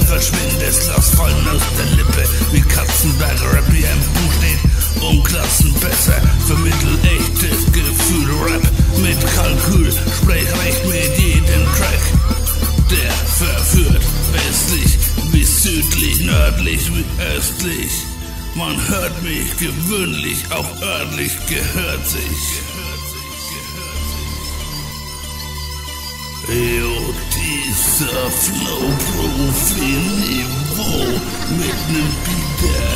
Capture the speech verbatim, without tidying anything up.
verschwindest, lass fallen aus der Lippe, wie Katzenberger Rap, wie ein Buch steht, um Klassen besser, vermittel echtes Gefühl, Rap mit Kalkül, sprech recht mit jedem Track, der verführt, westlich wie südlich, nördlich wie östlich, man hört mich gewöhnlich, auch örtlich gehört sich. Jo, dieser Flow-Profi-Niveau mit nem Beat, der